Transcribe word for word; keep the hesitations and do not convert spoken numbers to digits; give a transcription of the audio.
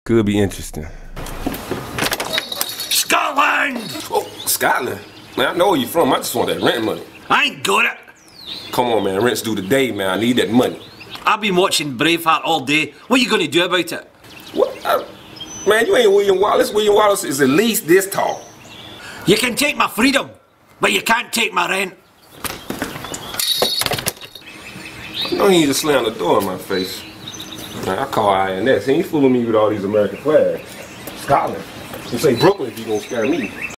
Could be interesting. Scotland! Oh, Scotland? Man, I know where you from. I just want that rent money. I ain't got it. Come on, man. Rent's due today, man. I need that money. I've been watching Braveheart all day. What are you going to do about it? What? I, man, you ain't William Wallace. William Wallace is at least this tall. You can take my freedom, but you can't take my rent. I know he just slammed the door in my face. Man, I call I N S. He ain't fooling me with all these American flags. Scotland. You say Brooklyn if you gonna scare me.